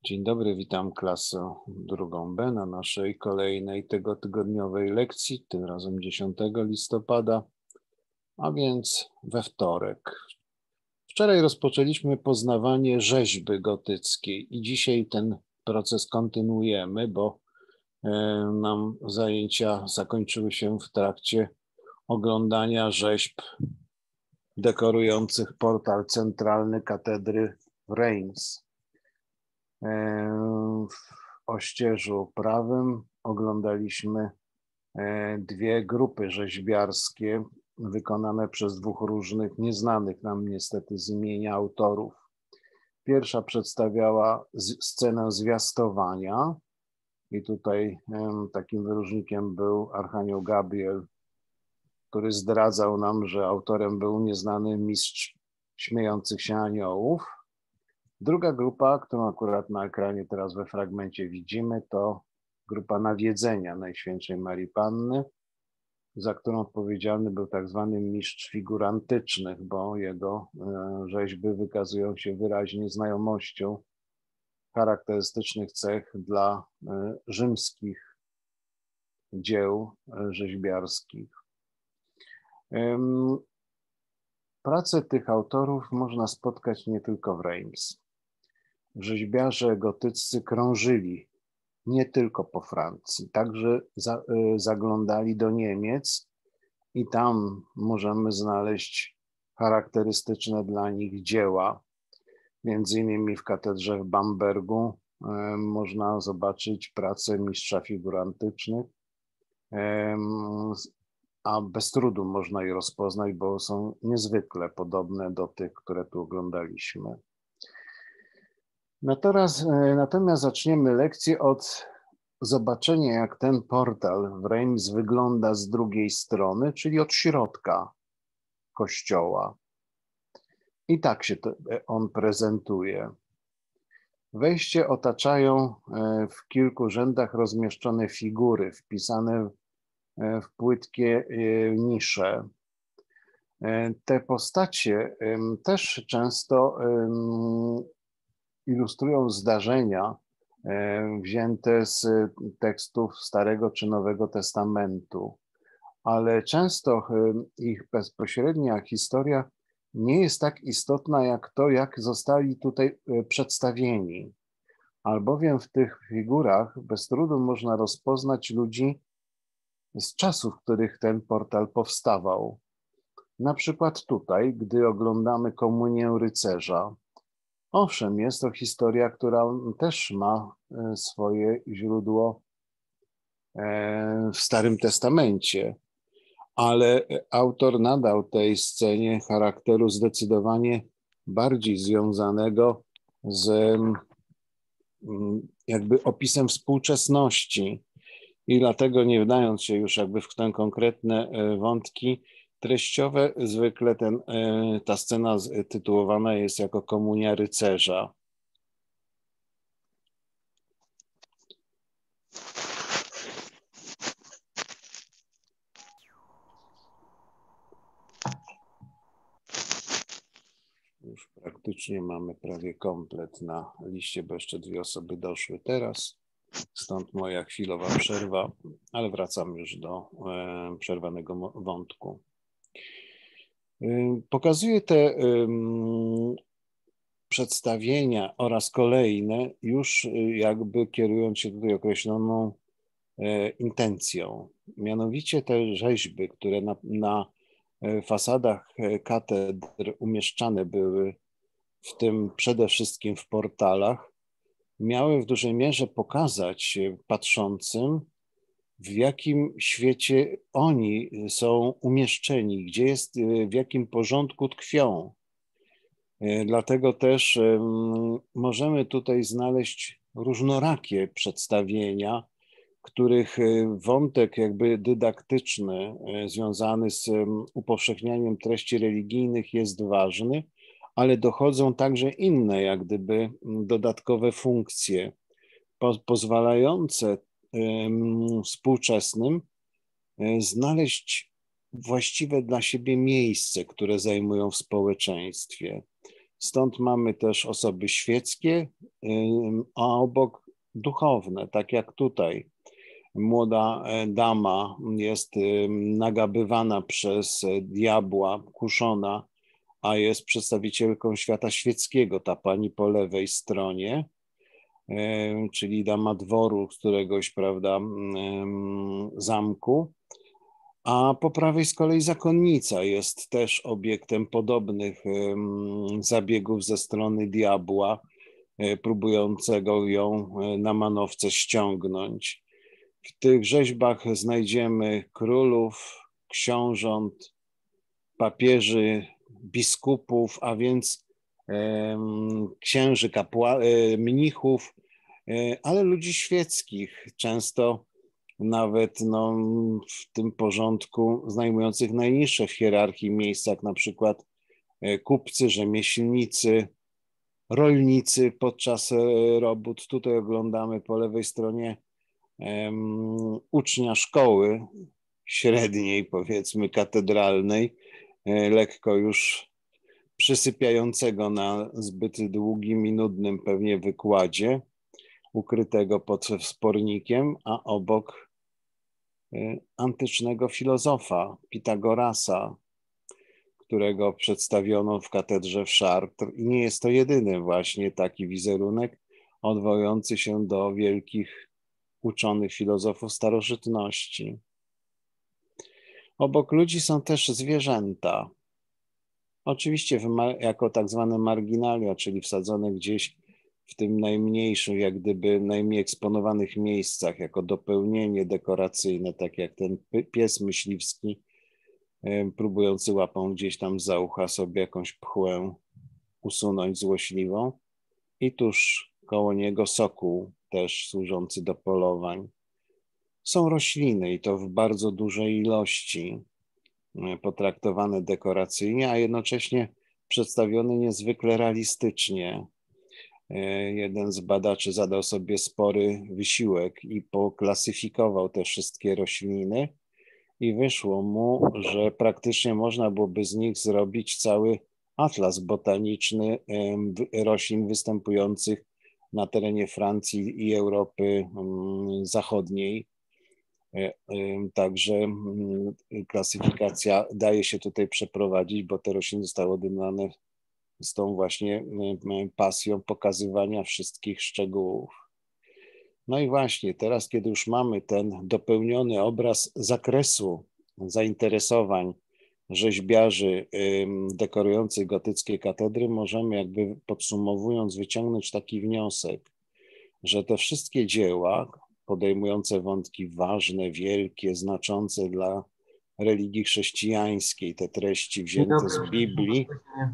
Dzień dobry, witam klasę drugą B na naszej kolejnej tygodniowej lekcji, tym razem 10 listopada, a więc we wtorek. Wczoraj rozpoczęliśmy poznawanie rzeźby gotyckiej i dzisiaj ten proces kontynuujemy, bo nam zajęcia zakończyły się w trakcie oglądania rzeźb dekorujących portal centralny katedry w Reims. W ościeżu prawym oglądaliśmy dwie grupy rzeźbiarskie wykonane przez dwóch różnych, nieznanych nam niestety z imienia autorów. Pierwsza przedstawiała scenę zwiastowania i tutaj takim wyróżnikiem był Archanioł Gabriel, który zdradzał nam, że autorem był nieznany mistrz śmiejących się aniołów. Druga grupa, którą akurat na ekranie teraz we fragmencie widzimy, to grupa nawiedzenia Najświętszej Marii Panny, za którą odpowiedzialny był tak zwany mistrz figurantycznych, bo jego rzeźby wykazują się wyraźnie znajomością charakterystycznych cech dla rzymskich dzieł rzeźbiarskich. Prace tych autorów można spotkać nie tylko w Reims. Rzeźbiarze gotyccy krążyli nie tylko po Francji, także zaglądali do Niemiec i tam możemy znaleźć charakterystyczne dla nich dzieła. Między innymi w katedrze w Bambergu można zobaczyć prace mistrza figurantycznych, a bez trudu można je rozpoznać, bo są niezwykle podobne do tych, które tu oglądaliśmy. Natomiast zaczniemy lekcję od zobaczenia, jak ten portal w Reims wygląda z drugiej strony, czyli od środka kościoła. I tak się on prezentuje. Wejście otaczają w kilku rzędach rozmieszczone figury wpisane w płytkie nisze. Te postacie też często ilustrują zdarzenia wzięte z tekstów Starego czy Nowego Testamentu, ale często ich bezpośrednia historia nie jest tak istotna jak to, jak zostali tutaj przedstawieni, albowiem w tych figurach bez trudu można rozpoznać ludzi z czasów, w których ten portal powstawał. Na przykład tutaj, gdy oglądamy komunię rycerza. Owszem, jest to historia, która też ma swoje źródło w Starym Testamencie, ale autor nadał tej scenie charakteru zdecydowanie bardziej związanego z jakby opisem współczesności i dlatego nie wdając się już jakby w te konkretne wątki treściowe, zwykle ta scena tytułowana jest jako Komunia rycerza. Już praktycznie mamy prawie komplet na liście, bo jeszcze dwie osoby doszły teraz. Stąd moja chwilowa przerwa, ale wracam już do przerwanego wątku. Pokazuję te przedstawienia oraz kolejne już jakby kierując się tutaj określoną intencją. Mianowicie te rzeźby, które na fasadach katedr umieszczane były, w tym przede wszystkim w portalach, miały w dużej mierze pokazać patrzącym, w jakim świecie oni są umieszczeni, gdzie jest, w jakim porządku tkwią. Dlatego też możemy tutaj znaleźć różnorakie przedstawienia, których wątek jakby dydaktyczny związany z upowszechnianiem treści religijnych jest ważny, ale dochodzą także inne jak gdyby dodatkowe funkcje pozwalające współczesnym znaleźć właściwe dla siebie miejsce, które zajmują w społeczeństwie. Stąd mamy też osoby świeckie, a obok duchowne, tak jak tutaj. Młoda dama jest nagabywana przez diabła, kuszona, a jest przedstawicielką świata świeckiego, ta pani po lewej stronie, czyli dama dworu z któregoś, prawda, zamku, a po prawej z kolei zakonnica jest też obiektem podobnych zabiegów ze strony diabła, próbującego ją na manowce ściągnąć. W tych rzeźbach znajdziemy królów, książąt, papieży, biskupów, a więc księży, mnichów, ale ludzi świeckich, często nawet w tym porządku zajmujących najniższe w hierarchii miejsca, jak na przykład kupcy, rzemieślnicy, rolnicy podczas robót. Tutaj oglądamy po lewej stronie ucznia szkoły średniej, powiedzmy katedralnej, lekko już przysypiającego na zbyt długim i nudnym pewnie wykładzie, ukrytego pod wspornikiem, a obok antycznego filozofa Pitagorasa, którego przedstawiono w katedrze w Chartres. I nie jest to jedyny właśnie taki wizerunek odwołujący się do wielkich uczonych filozofów starożytności. Obok ludzi są też zwierzęta. Oczywiście jako tak zwane marginalia, czyli wsadzone gdzieś w tym najmniejszym, jak gdyby najmniej eksponowanych miejscach, jako dopełnienie dekoracyjne, tak jak ten pies myśliwski, próbujący łapą gdzieś tam za ucha sobie jakąś pchłę usunąć złośliwą. I tuż koło niego sokół, też służący do polowań. Są rośliny i to w bardzo dużej ilości, potraktowane dekoracyjnie, a jednocześnie przedstawione niezwykle realistycznie. Jeden z badaczy zadał sobie spory wysiłek i poklasyfikował te wszystkie rośliny i wyszło mu, że praktycznie można byłoby z nich zrobić cały atlas botaniczny roślin występujących na terenie Francji i Europy Zachodniej. Także klasyfikacja daje się tutaj przeprowadzić, bo te rośliny zostały odebrane z tą właśnie pasją pokazywania wszystkich szczegółów. No i właśnie teraz, kiedy już mamy ten dopełniony obraz zakresu zainteresowań rzeźbiarzy dekorujących gotyckie katedry, możemy jakby podsumowując wyciągnąć taki wniosek, że te wszystkie dzieła podejmujące wątki ważne, wielkie, znaczące dla religii chrześcijańskiej, te treści wzięte z Biblii,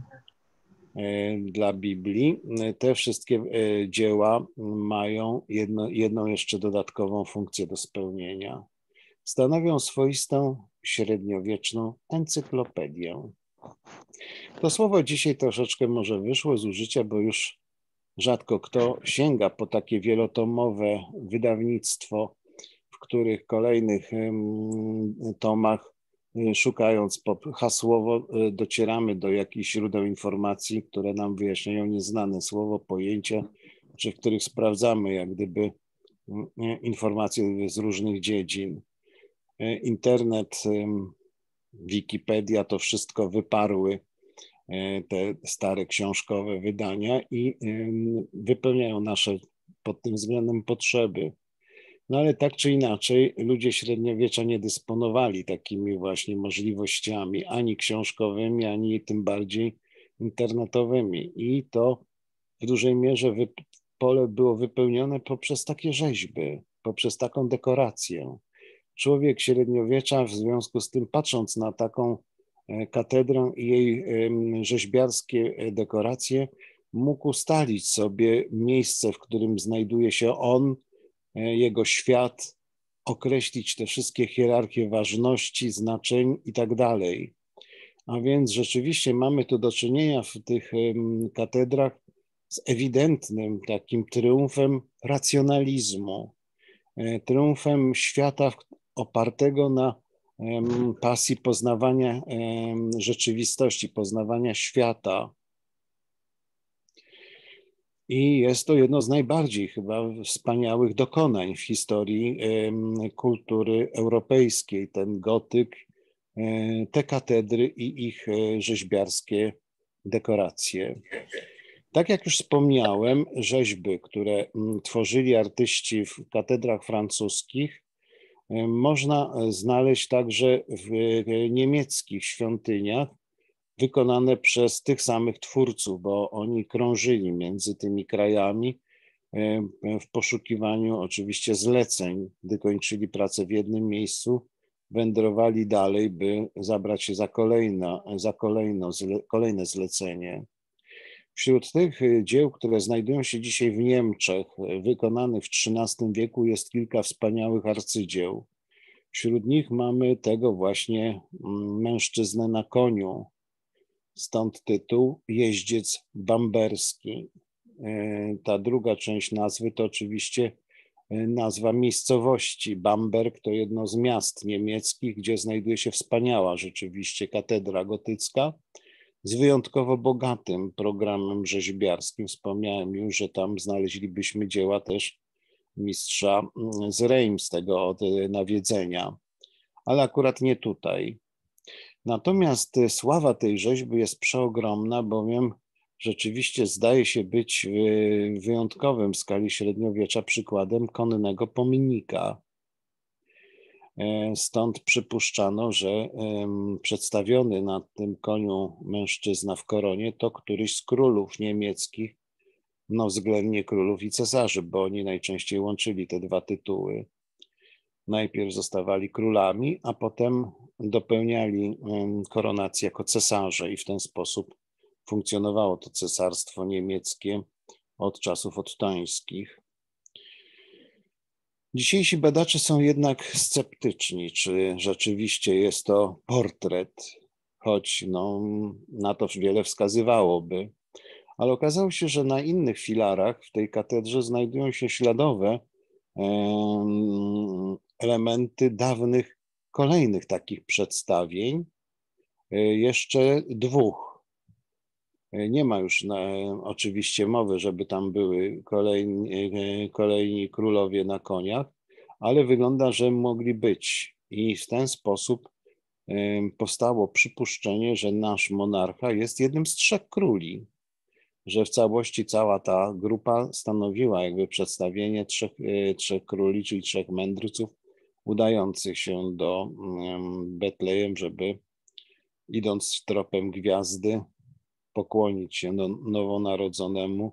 dla Biblii, te wszystkie dzieła mają jedną jeszcze dodatkową funkcję do spełnienia. Stanowią swoistą średniowieczną encyklopedię. To słowo dzisiaj troszeczkę może wyszło z użycia, bo już rzadko kto sięga po takie wielotomowe wydawnictwo, w których kolejnych tomach, szukając hasłowo, docieramy do jakichś źródeł informacji, które nam wyjaśniają nieznane słowo, pojęcia, czy w których sprawdzamy jak gdyby informacje z różnych dziedzin. Internet, Wikipedia, to wszystko wyparły te stare książkowe wydania i wypełniają nasze pod tym względem potrzeby. No ale tak czy inaczej ludzie średniowiecza nie dysponowali takimi właśnie możliwościami ani książkowymi, ani tym bardziej internetowymi. I to w dużej mierze pole było wypełnione poprzez takie rzeźby, poprzez taką dekorację. Człowiek średniowiecza w związku z tym, patrząc na taką katedrę i jej rzeźbiarskie dekoracje, mógł ustalić sobie miejsce, w którym znajduje się on, jego świat, określić te wszystkie hierarchie ważności, znaczeń i tak dalej. A więc rzeczywiście mamy tu do czynienia w tych katedrach z ewidentnym takim triumfem racjonalizmu, triumfem świata opartego na pasji poznawania rzeczywistości, poznawania świata. I jest to jedno z najbardziej chyba wspaniałych dokonań w historii kultury europejskiej. Ten gotyk, te katedry i ich rzeźbiarskie dekoracje. Tak jak już wspomniałem, rzeźby, które tworzyli artyści w katedrach francuskich, można znaleźć także w niemieckich świątyniach, wykonane przez tych samych twórców, bo oni krążyli między tymi krajami w poszukiwaniu oczywiście zleceń. Gdy kończyli pracę w jednym miejscu, wędrowali dalej, by zabrać się za kolejne zlecenie. Wśród tych dzieł, które znajdują się dzisiaj w Niemczech, wykonanych w XIII wieku, jest kilka wspaniałych arcydzieł. Wśród nich mamy tego właśnie mężczyznę na koniu, stąd tytuł Jeździec Bamberski. Ta druga część nazwy to oczywiście nazwa miejscowości. Bamberg to jedno z miast niemieckich, gdzie znajduje się wspaniała rzeczywiście katedra gotycka z wyjątkowo bogatym programem rzeźbiarskim. Wspomniałem już, że tam znaleźlibyśmy dzieła też mistrza z Reims, tego od nawiedzenia, ale akurat nie tutaj. Natomiast sława tej rzeźby jest przeogromna, bowiem rzeczywiście zdaje się być wyjątkowym w skali średniowiecza przykładem konnego pomnika. Stąd przypuszczano, że przedstawiony na tym koniu mężczyzna w koronie to któryś z królów niemieckich, no względnie królów i cesarzy, bo oni najczęściej łączyli te dwa tytuły. Najpierw zostawali królami, a potem dopełniali koronację jako cesarze i w ten sposób funkcjonowało to cesarstwo niemieckie od czasów ottońskich. Dzisiejsi badacze są jednak sceptyczni, czy rzeczywiście jest to portret, choć na to wiele wskazywałoby. Ale okazało się, że na innych filarach w tej katedrze znajdują się śladowe elementy dawnych, kolejnych takich przedstawień, jeszcze dwóch. Nie ma już oczywiście mowy, żeby tam były kolejni królowie na koniach, ale wygląda, że mogli być. I w ten sposób powstało przypuszczenie, że nasz monarcha jest jednym z trzech króli, że w całości cała ta grupa stanowiła jakby przedstawienie trzech króli, czyli trzech mędrców udających się do Betlejem, żeby idąc tropem gwiazdy pokłonić się nowonarodzonemu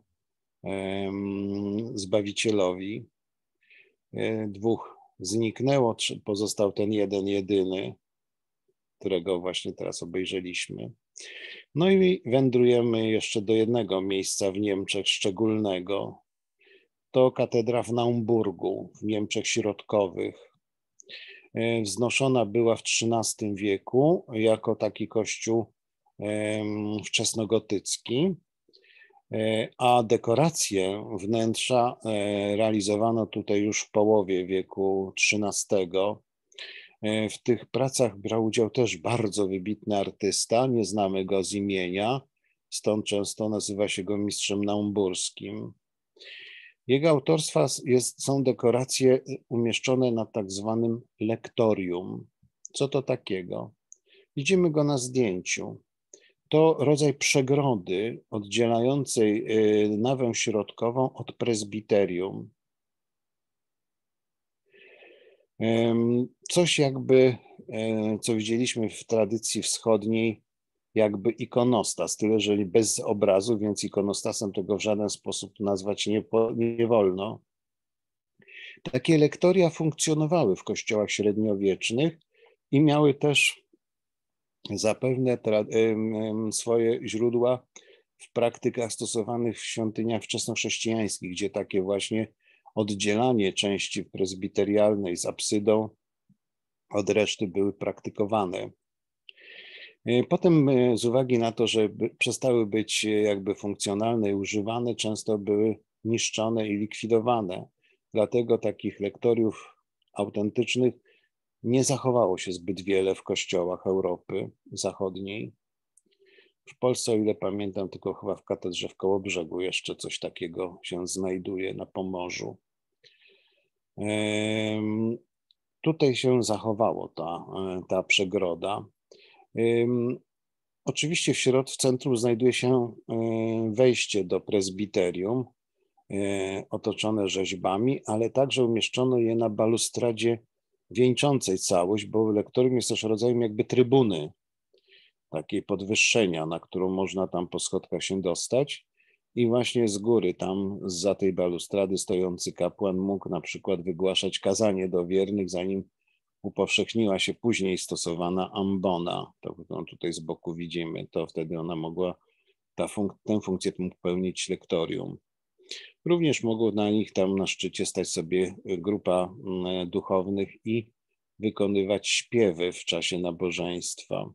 Zbawicielowi. Dwóch zniknęło, pozostał ten jeden jedyny, którego właśnie teraz obejrzeliśmy. No i wędrujemy jeszcze do jednego miejsca w Niemczech szczególnego. To katedra w Naumburgu w Niemczech Środkowych. Wznoszona była w XIII wieku jako taki kościół wczesnogotycki, a dekoracje wnętrza realizowano tutaj już w połowie wieku XIII. W tych pracach brał udział też bardzo wybitny artysta, nie znamy go z imienia, stąd często nazywa się go mistrzem naumburskim. Jego autorstwa są dekoracje umieszczone na tak zwanym lektorium. Co to takiego? Widzimy go na zdjęciu. To rodzaj przegrody oddzielającej nawę środkową od prezbiterium. Coś jakby, co widzieliśmy w tradycji wschodniej, jakby ikonostas, tyle że bez obrazu, więc ikonostasem tego w żaden sposób nazwać nie wolno. Takie lektoria funkcjonowały w kościołach średniowiecznych i miały też zapewne swoje źródła w praktykach stosowanych w świątyniach wczesnochrześcijańskich, gdzie takie właśnie oddzielanie części prezbiterialnej z apsydą od reszty były praktykowane. Potem z uwagi na to, że przestały być jakby funkcjonalne i używane, często były niszczone i likwidowane. Dlatego takich lektoriów autentycznych nie zachowało się zbyt wiele w kościołach Europy Zachodniej. W Polsce, o ile pamiętam, tylko chyba w katedrze w Kołobrzegu jeszcze coś takiego się znajduje na Pomorzu. Tutaj się zachowało ta przegroda. Oczywiście w centrum znajduje się wejście do prezbiterium, otoczone rzeźbami, ale także umieszczono je na balustradzie wieńczącej całość, bo lektorium jest też rodzajem jakby trybuny, takiej podwyższenia, na którą można tam po schodkach się dostać. I właśnie z góry, tam zza tej balustrady stojący kapłan mógł na przykład wygłaszać kazanie do wiernych, zanim upowszechniła się później stosowana ambona. To, którą tutaj z boku widzimy, to wtedy ona mogła, tę funkcję mógł pełnić lektorium. Również mogło na nich tam na szczycie stać sobie grupa duchownych i wykonywać śpiewy w czasie nabożeństwa.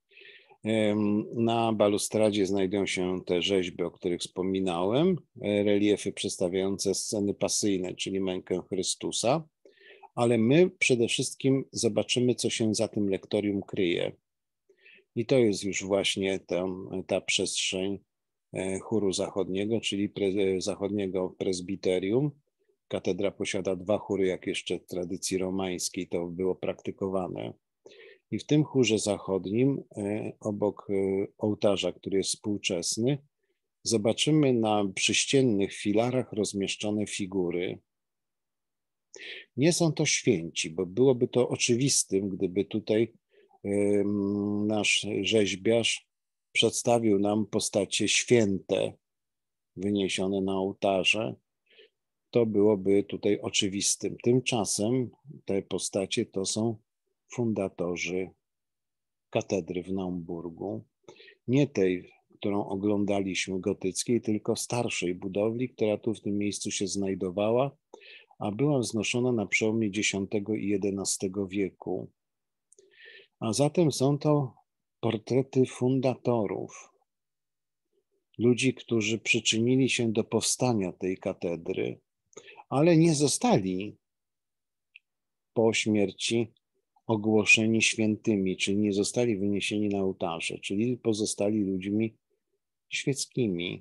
Na balustradzie znajdują się te rzeźby, o których wspominałem, reliefy przedstawiające sceny pasyjne, czyli mękę Chrystusa, ale my przede wszystkim zobaczymy, co się za tym lektorium kryje. I to jest już właśnie ta przestrzeń chóru zachodniego, czyli zachodniego prezbiterium. Katedra posiada 2 chóry, jak jeszcze w tradycji romańskiej to było praktykowane. I w tym chórze zachodnim, obok ołtarza, który jest współczesny, zobaczymy na przyściennych filarach rozmieszczone figury. Nie są to święci, bo byłoby to oczywistym, gdyby tutaj nasz rzeźbiarz przedstawił nam postacie święte wyniesione na ołtarze. To byłoby tutaj oczywistym. Tymczasem te postacie to są fundatorzy katedry w Naumburgu. Nie tej, którą oglądaliśmy, gotyckiej, tylko starszej budowli, która tu w tym miejscu się znajdowała, a była wznoszona na przełomie X i XI wieku. A zatem są to portrety fundatorów, ludzi, którzy przyczynili się do powstania tej katedry, ale nie zostali po śmierci ogłoszeni świętymi, czyli nie zostali wyniesieni na ołtarze, czyli pozostali ludźmi świeckimi.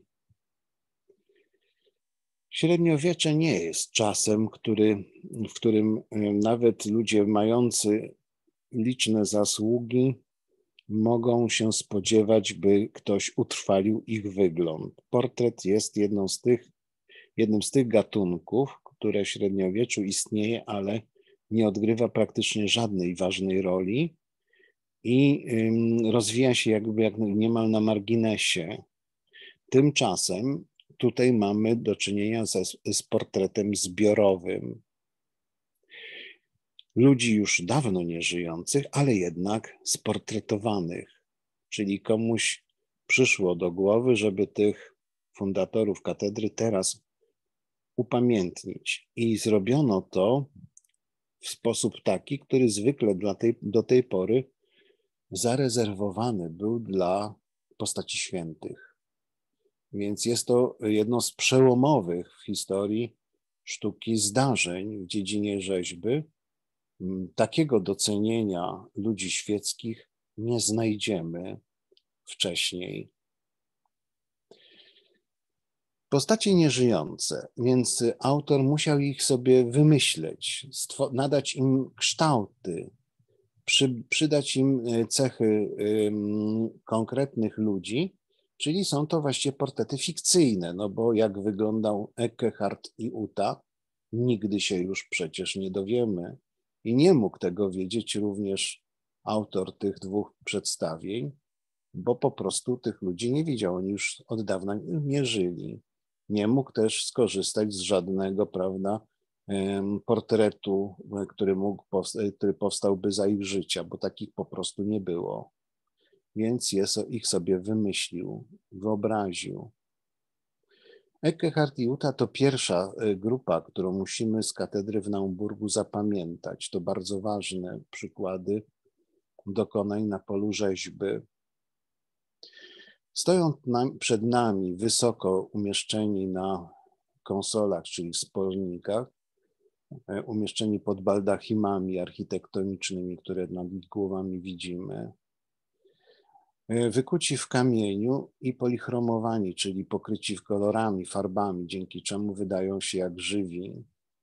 Średniowiecze nie jest czasem, w którym nawet ludzie mający liczne zasługi mogą się spodziewać, by ktoś utrwalił ich wygląd. Portret jest jednym z tych gatunków, które w średniowieczu istnieje, ale nie odgrywa praktycznie żadnej ważnej roli i rozwija się jakby niemal na marginesie. Tymczasem tutaj mamy do czynienia z portretem zbiorowym. Ludzi już dawno nieżyjących, ale jednak sportretowanych. Czyli komuś przyszło do głowy, żeby tych fundatorów katedry teraz upamiętnić. I zrobiono to w sposób taki, który zwykle do tej pory zarezerwowany był dla postaci świętych. Więc jest to jedno z przełomowych w historii sztuki zdarzeń w dziedzinie rzeźby. Takiego docenienia ludzi świeckich nie znajdziemy wcześniej. Postacie nieżyjące, więc autor musiał ich sobie wymyśleć, nadać im kształty, przydać im cechy konkretnych ludzi, czyli są to właściwie portrety fikcyjne, no bo jak wyglądał Eckehart i Uta, nigdy się już przecież nie dowiemy i nie mógł tego wiedzieć również autor tych 2 przedstawień, bo po prostu tych ludzi nie widział, oni już od dawna nie żyli. Nie mógł też skorzystać z żadnego, prawda, portretu, który powstałby za ich życia, bo takich po prostu nie było. Więc ich sobie wymyślił, wyobraził. Eckehart i Uta to pierwsza grupa, którą musimy z katedry w Naumburgu zapamiętać. To bardzo ważne przykłady dokonań na polu rzeźby. Stoją przed nami wysoko umieszczeni na konsolach, czyli w spornikach, umieszczeni pod baldachimami architektonicznymi, które nad ich głowami widzimy. Wykuci w kamieniu i polichromowani, czyli pokryci kolorami, farbami, dzięki czemu wydają się jak żywi.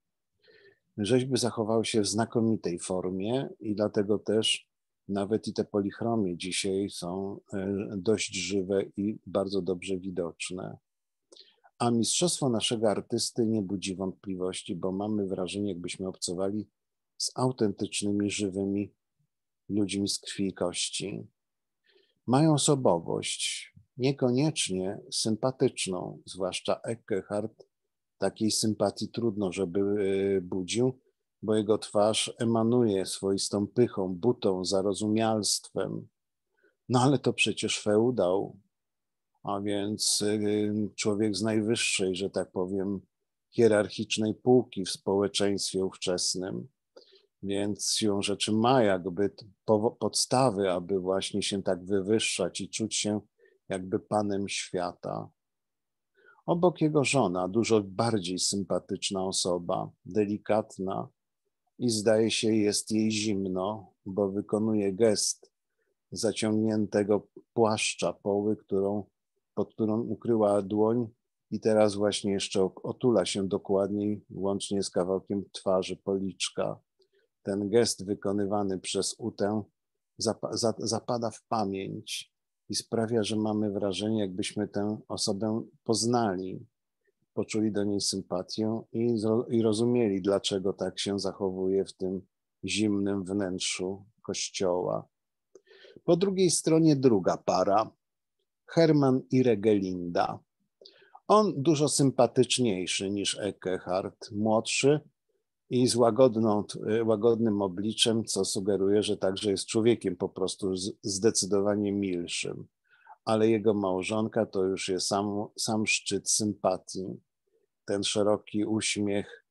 Rzeźby zachowały się w znakomitej formie i dlatego też nawet i te polichromie dzisiaj są dość żywe i bardzo dobrze widoczne. A mistrzostwo naszego artysty nie budzi wątpliwości, bo mamy wrażenie, jakbyśmy obcowali z autentycznymi, żywymi ludźmi z krwi i kości. Mają osobowość, niekoniecznie sympatyczną, zwłaszcza Eckehart. Takiej sympatii trudno, żeby budził, bo jego twarz emanuje swoistą pychą, butą, zarozumialstwem. No ale to przecież feudał, a więc człowiek z najwyższej, że tak powiem, hierarchicznej półki w społeczeństwie ówczesnym. Więc siłą rzeczy ma jakby podstawy, aby właśnie się tak wywyższać i czuć się jakby panem świata. Obok jego żona, dużo bardziej sympatyczna osoba, delikatna i zdaje się jest jej zimno, bo wykonuje gest zaciągniętego płaszcza, poły, pod którą ukryła dłoń i teraz właśnie jeszcze otula się dokładniej, łącznie z kawałkiem twarzy, policzka. Ten gest wykonywany przez Utę zapada w pamięć i sprawia, że mamy wrażenie, jakbyśmy tę osobę poznali, poczuli do niej sympatię i rozumieli, dlaczego tak się zachowuje w tym zimnym wnętrzu kościoła. Po drugiej stronie druga para, Hermann i Regelinda. On dużo sympatyczniejszy niż Eckehart, młodszy i z łagodnym obliczem, co sugeruje, że także jest człowiekiem po prostu zdecydowanie milszym. Ale jego małżonka to już jest sam szczyt sympatii. Ten szeroki uśmiech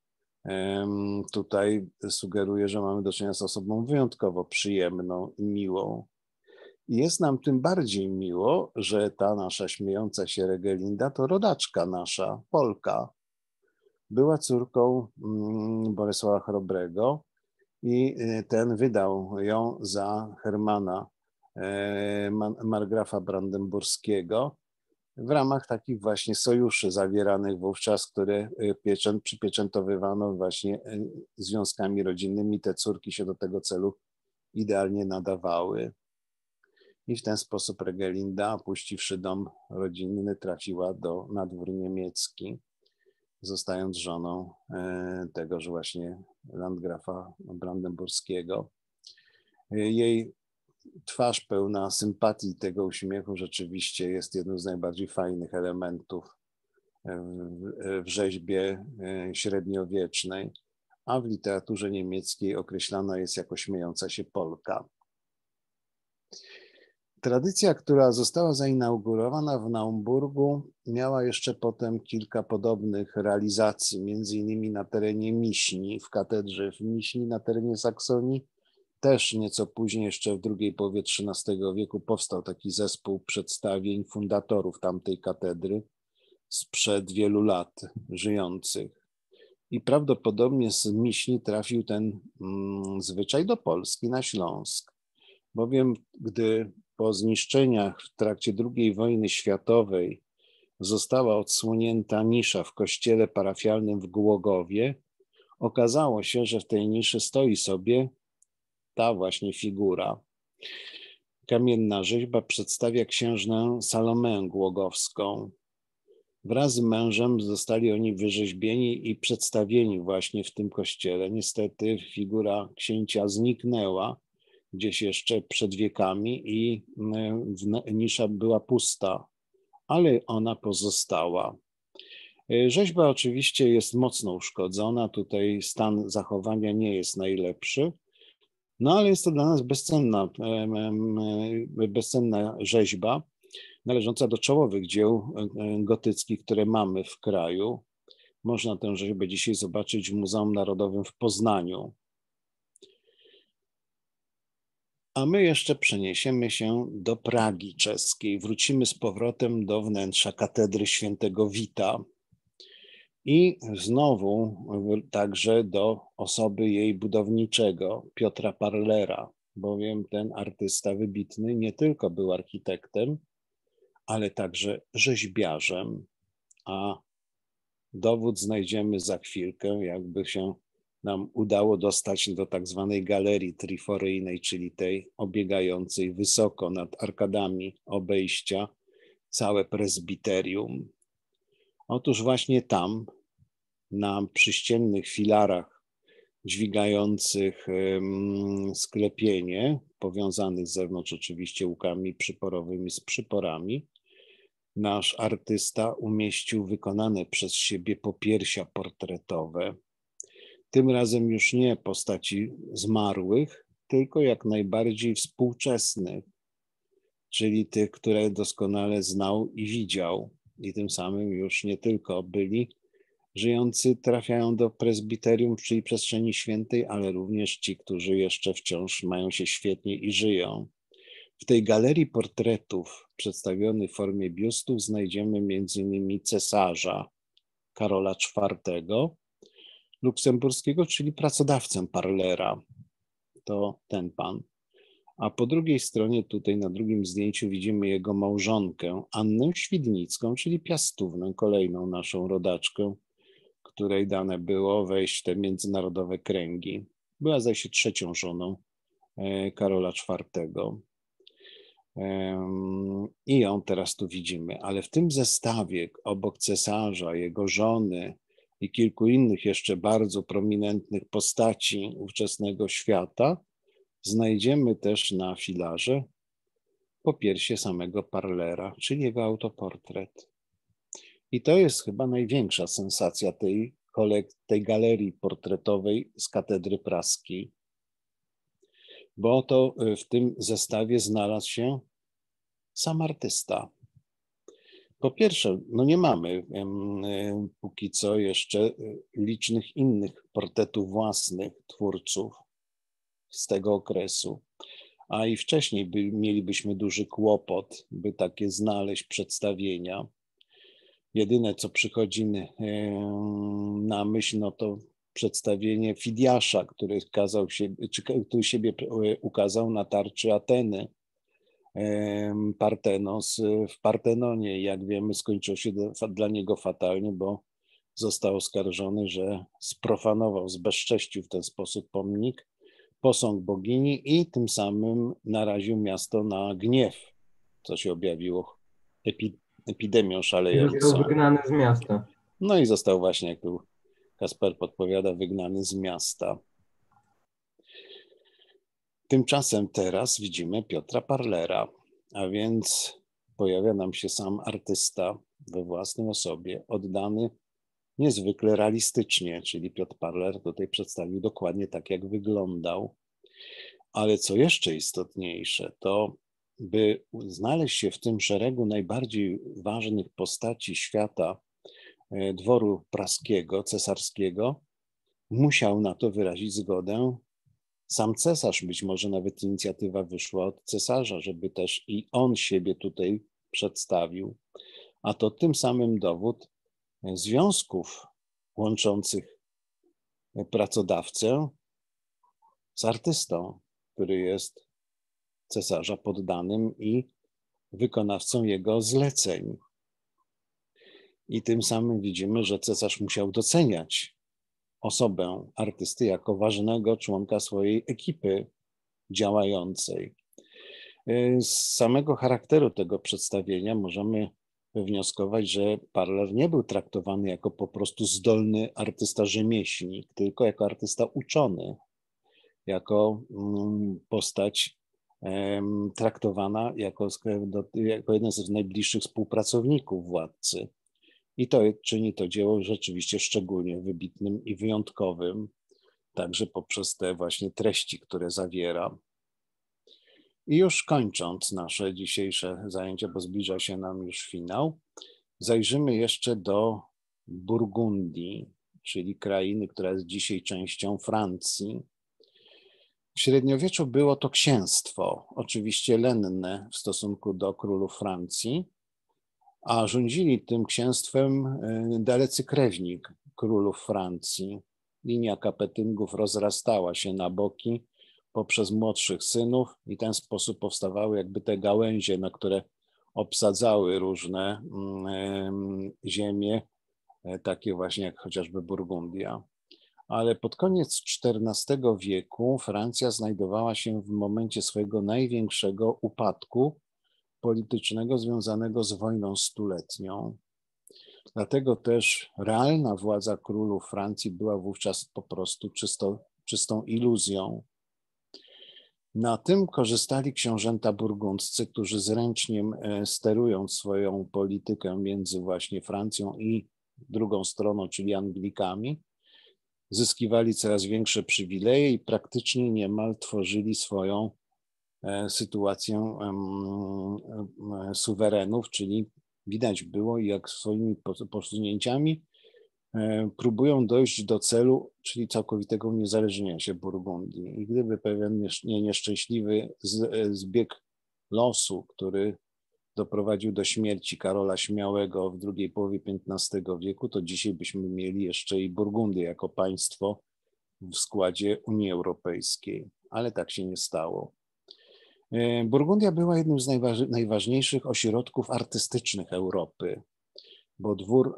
tutaj sugeruje, że mamy do czynienia z osobą wyjątkowo przyjemną i miłą. I jest nam tym bardziej miło, że ta nasza śmiejąca się Regelinda to rodaczka nasza, Polka. Była córką Bolesława Chrobrego i ten wydał ją za Hermana, margrafa brandenburskiego, w ramach takich właśnie sojuszy zawieranych wówczas, które przypieczętowywano właśnie związkami rodzinnymi. Te córki się do tego celu idealnie nadawały. I w ten sposób Regelinda, opuściwszy dom rodzinny, trafiła na dwór niemiecki, zostając żoną tegoż właśnie landgrafa brandenburskiego. Jej twarz pełna sympatii, tego uśmiechu rzeczywiście jest jednym z najbardziej fajnych elementów w rzeźbie średniowiecznej, a w literaturze niemieckiej określana jest jako śmiejąca się Polka. Tradycja, która została zainaugurowana w Naumburgu, miała jeszcze potem kilka podobnych realizacji, między innymi na terenie Miśni, w katedrze w Miśni na terenie Saksonii. Też nieco później, jeszcze w drugiej połowie XIII wieku, powstał taki zespół przedstawień fundatorów tamtej katedry sprzed wielu lat żyjących. I prawdopodobnie z Miśni trafił ten zwyczaj do Polski, na Śląsk. Bowiem gdy po zniszczeniach w trakcie II wojny światowej została odsłonięta nisza w kościele parafialnym w Głogowie, okazało się, że w tej niszy stoi sobie ta właśnie figura. Kamienna rzeźba przedstawia księżnę Salomę Głogowską. Wraz z mężem zostali oni wyrzeźbieni i przedstawieni właśnie w tym kościele. Niestety figura księcia zniknęła gdzieś jeszcze przed wiekami i nisza była pusta, ale ona pozostała. Rzeźba oczywiście jest mocno uszkodzona, tutaj stan zachowania nie jest najlepszy, no ale jest to dla nas bezcenna rzeźba, należąca do czołowych dzieł gotyckich, które mamy w kraju. Można tę rzeźbę dzisiaj zobaczyć w Muzeum Narodowym w Poznaniu. A my jeszcze przeniesiemy się do Pragi czeskiej. Wrócimy z powrotem do wnętrza katedry świętego Wita i znowu także do osoby jej budowniczego, Piotra Parlera. bowiem ten artysta wybitny nie tylko był architektem, ale także rzeźbiarzem, a dowód znajdziemy za chwilkę, jakby się nam udało dostać do tak zwanej galerii triforyjnej, czyli tej obiegającej wysoko nad arkadami obejścia całe prezbiterium. Otóż właśnie tam, na przyściennych filarach dźwigających sklepienie, powiązanych z zewnątrz oczywiście łukami przyporowymi z przyporami, nasz artysta umieścił wykonane przez siebie popiersia portretowe. Tym razem już nie postaci zmarłych, tylko jak najbardziej współczesnych, czyli tych, które doskonale znał i widział. I tym samym już nie tylko byli żyjący, trafiają do prezbiterium, czyli przestrzeni świętej, ale również ci, którzy jeszcze wciąż mają się świetnie i żyją. W tej galerii portretów przedstawionych w formie biustów znajdziemy m.in. cesarza Karola IV luksemburskiego, czyli pracodawcę Parlera. To ten pan. A po drugiej stronie, tutaj na drugim zdjęciu, widzimy jego małżonkę Annę Świdnicką, czyli piastównę, kolejną naszą rodaczkę, której dane było wejść w te międzynarodowe kręgi. Była zaś się trzecią żoną Karola IV. I ją teraz tu widzimy, ale w tym zestawie obok cesarza, jego żony i kilku innych jeszcze bardzo prominentnych postaci ówczesnego świata znajdziemy też na filarze popiersie samego Parlera, czyli jego autoportret. I to jest chyba największa sensacja tej galerii portretowej z katedry praskiej, bo oto w tym zestawie znalazł się sam artysta. Po pierwsze, no nie mamy póki co jeszcze licznych innych portretów własnych twórców z tego okresu, a i wcześniej mielibyśmy duży kłopot, by takie znaleźć przedstawienia. Jedyne, co przychodzi na myśl, no to przedstawienie Fidiasza, który który siebie ukazał na tarczy Ateny, Partenos w Partenonie. Jak wiemy, skończyło się dla niego fatalnie, bo został oskarżony, że sprofanował, zbezcześcił w ten sposób pomnik, posąg bogini i tym samym naraził miasto na gniew, co się objawiło epidemią szalejącą. Został wygnany z miasta. No i został właśnie, jak tu Kasper podpowiada, wygnany z miasta. Tymczasem teraz widzimy Piotra Parlera, a więc pojawia nam się sam artysta we własnej osobie, oddany niezwykle realistycznie, czyli Piotr Parler tutaj przedstawił dokładnie tak, jak wyglądał. Ale co jeszcze istotniejsze, to by znaleźć się w tym szeregu najbardziej ważnych postaci świata dworu praskiego, cesarskiego, musiał na to wyrazić zgodę sam cesarz. Być może nawet inicjatywa wyszła od cesarza, żeby też i on siebie tutaj przedstawił. A to tym samym dowód związków łączących pracodawcę z artystą, który jest cesarza poddanym i wykonawcą jego zleceń. I tym samym widzimy, że cesarz musiał doceniać osobę artysty jako ważnego członka swojej ekipy działającej. Z samego charakteru tego przedstawienia możemy wywnioskować, że Parler nie był traktowany jako po prostu zdolny artysta rzemieślnik, tylko jako artysta uczony, jako postać traktowana jako jeden z najbliższych współpracowników władcy. I to czyni to dzieło rzeczywiście szczególnie wybitnym i wyjątkowym, także poprzez te właśnie treści, które zawiera. I już kończąc nasze dzisiejsze zajęcia, bo zbliża się nam już finał, zajrzymy jeszcze do Burgundii, czyli krainy, która jest dzisiaj częścią Francji. W średniowieczu było to księstwo, oczywiście lenne w stosunku do królów Francji, a rządzili tym księstwem dalecy krewnik królów Francji. Linia Kapetyngów rozrastała się na boki, poprzez młodszych synów i w ten sposób powstawały jakby te gałęzie, na które obsadzały różne ziemie, takie właśnie jak chociażby Burgundia. Ale pod koniec XIV wieku Francja znajdowała się w momencie swojego największego upadku politycznego związanego z wojną stuletnią. Dlatego też realna władza królów Francji była wówczas po prostu czystą iluzją. Na tym korzystali książęta burgundzcy, którzy zręcznie sterując swoją politykę między właśnie Francją i drugą stroną, czyli Anglikami, zyskiwali coraz większe przywileje i praktycznie niemal tworzyli swoją sytuację suwerenów, czyli widać było, jak swoimi posunięciami próbują dojść do celu, czyli całkowitego uniezależnienia się Burgundii. I gdyby pewien nieszczęśliwy zbieg losu, który doprowadził do śmierci Karola Śmiałego w drugiej połowie XV wieku, to dzisiaj byśmy mieli jeszcze i Burgundię jako państwo w składzie Unii Europejskiej, ale tak się nie stało. Burgundia była jednym z najważniejszych ośrodków artystycznych Europy, bo dwór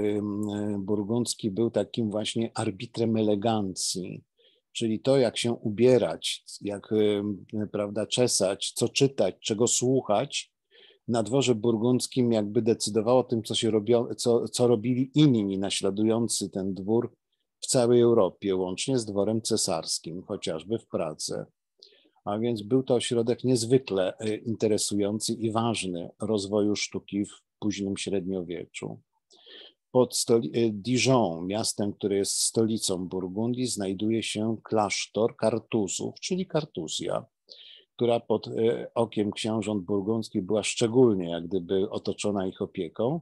burgundzki był takim właśnie arbitrem elegancji, czyli to, jak się ubierać, jak prawda, czesać, co czytać, czego słuchać, na dworze burgundzkim jakby decydowało o tym, co robili inni naśladujący ten dwór w całej Europie, łącznie z dworem cesarskim, chociażby w Pradze. A więc był to ośrodek niezwykle interesujący i ważny rozwoju sztuki w późnym średniowieczu. Pod Dijon, miastem, które jest stolicą Burgundii, znajduje się klasztor Kartuzów, czyli Kartuzja, która pod okiem książąt burgundzkich była szczególnie jak gdyby otoczona ich opieką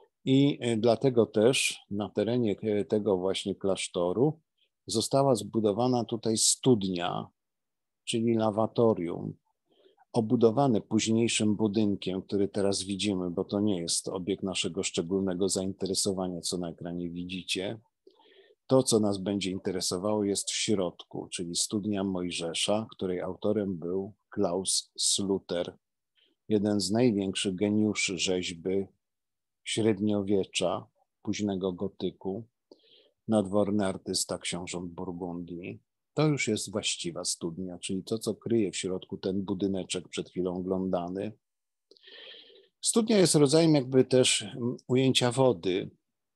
i dlatego też na terenie tego właśnie klasztoru została zbudowana tutaj studnia, czyli lawatorium, obudowane późniejszym budynkiem, który teraz widzimy, bo to nie jest obiekt naszego szczególnego zainteresowania, co na ekranie widzicie. To, co nas będzie interesowało, jest w środku, czyli studnia Mojżesza, której autorem był Klaus Sluter, jeden z największych geniuszy rzeźby średniowiecza, późnego gotyku, nadworny artysta książąt Burgundii. To już jest właściwa studnia, czyli to, co kryje w środku ten budyneczek przed chwilą oglądany. Studnia jest rodzajem jakby też ujęcia wody.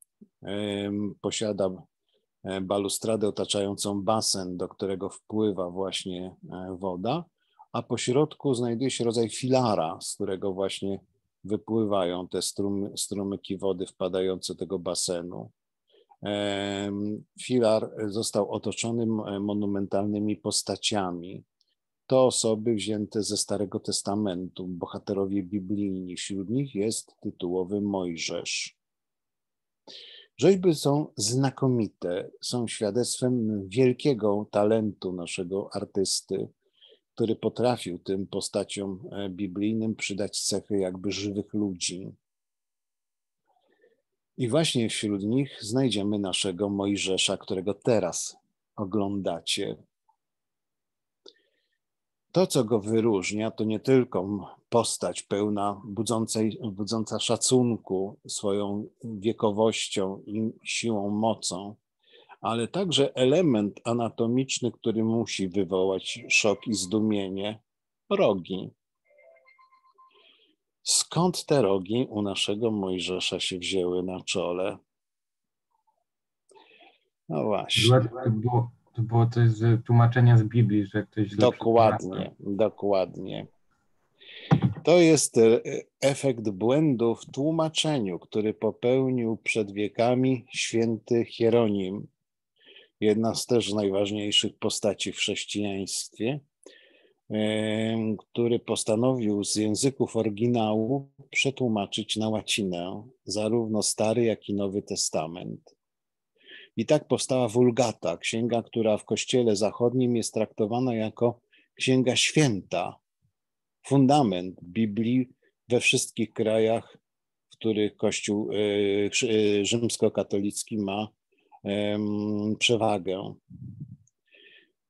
Posiada balustradę otaczającą basen, do którego wpływa właśnie woda, a po środku znajduje się rodzaj filara, z którego właśnie wypływają te strumyki wody wpadające do tego basenu. Filar został otoczony monumentalnymi postaciami. To osoby wzięte ze Starego Testamentu, bohaterowie biblijni. Wśród nich jest tytułowy Mojżesz. Rzeźby są znakomite, są świadectwem wielkiego talentu naszego artysty, który potrafił tym postaciom biblijnym przydać cechy jakby żywych ludzi. I właśnie wśród nich znajdziemy naszego Mojżesza, którego teraz oglądacie. To, co go wyróżnia, to nie tylko postać pełna, budząca szacunku swoją wiekowością i siłą, mocą, ale także element anatomiczny, który musi wywołać szok i zdumienie – rogi. Skąd te rogi u naszego Mojżesza się wzięły na czole? No właśnie. To było coś z tłumaczenia z Biblii, że ktoś źle Dokładnie. To jest efekt błędu w tłumaczeniu, który popełnił przed wiekami święty Hieronim, jedna z też najważniejszych postaci w chrześcijaństwie, który postanowił z języków oryginału przetłumaczyć na łacinę zarówno Stary, jak i Nowy Testament. I tak powstała Vulgata, księga, która w Kościele Zachodnim jest traktowana jako księga święta, fundament Biblii we wszystkich krajach, w których Kościół rzymskokatolicki ma przewagę.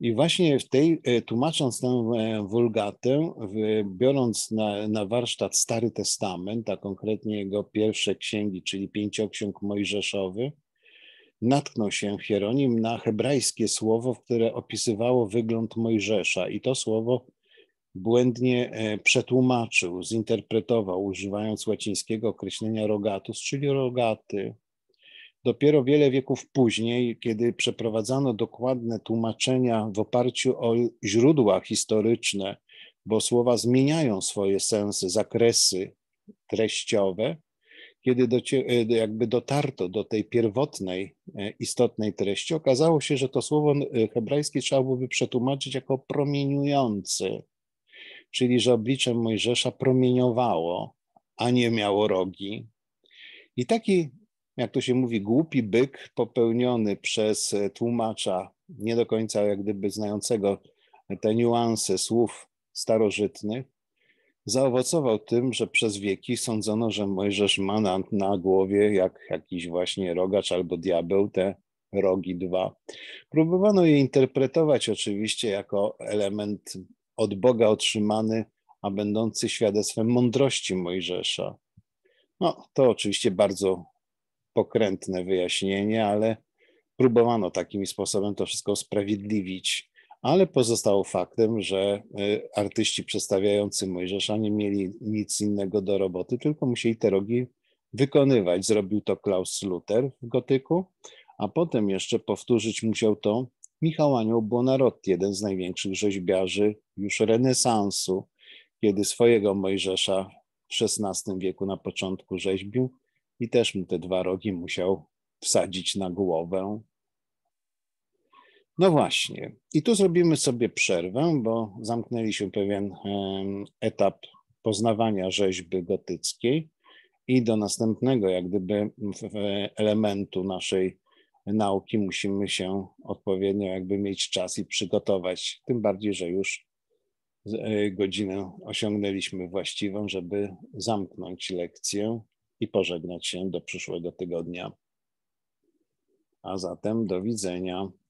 I właśnie tłumacząc tę wulgatę, biorąc na warsztat Stary Testament, a konkretnie jego pierwsze księgi, czyli Pięcioksiąg Mojżeszowy, natknął się Hieronim na hebrajskie słowo, które opisywało wygląd Mojżesza i to słowo błędnie przetłumaczył, zinterpretował, używając łacińskiego określenia rogatus, czyli rogaty. Dopiero wiele wieków później, kiedy przeprowadzano dokładne tłumaczenia w oparciu o źródła historyczne, bo słowa zmieniają swoje sensy, zakresy treściowe, kiedy jakby dotarto do tej pierwotnej, istotnej treści, okazało się, że to słowo hebrajskie trzeba byłoby przetłumaczyć jako promieniujący, czyli że oblicze Mojżesza promieniowało, a nie miało rogi. I taki, jak to się mówi, głupi byk popełniony przez tłumacza nie do końca jak gdyby znającego te niuanse słów starożytnych, zaowocował tym, że przez wieki sądzono, że Mojżesz ma na głowie jak jakiś właśnie rogacz albo diabeł, te rogi dwa. Próbowano je interpretować oczywiście jako element od Boga otrzymany, a będący świadectwem mądrości Mojżesza. No, to oczywiście bardzo pokrętne wyjaśnienie, ale próbowano takim sposobem to wszystko usprawiedliwić. Ale pozostało faktem, że artyści przedstawiający Mojżesza nie mieli nic innego do roboty, tylko musieli te rogi wykonywać. Zrobił to Klaus Luther w gotyku, a potem jeszcze powtórzyć musiał to Michał Anioł Buonarroti, jeden z największych rzeźbiarzy już renesansu, kiedy swojego Mojżesza w XVI wieku na początku rzeźbił i też mu te dwa rogi musiał wsadzić na głowę. No właśnie, i tu zrobimy sobie przerwę, bo zamknęliśmy pewien etap poznawania rzeźby gotyckiej i do następnego jak gdyby elementu naszej nauki musimy się odpowiednio jakby mieć czas i przygotować, tym bardziej, że już godzinę osiągnęliśmy właściwą, żeby zamknąć lekcję i pożegnać się do przyszłego tygodnia. A zatem do widzenia.